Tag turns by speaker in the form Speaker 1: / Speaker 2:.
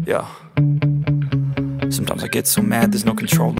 Speaker 1: Yeah. Sometimes I get so mad, there's no control.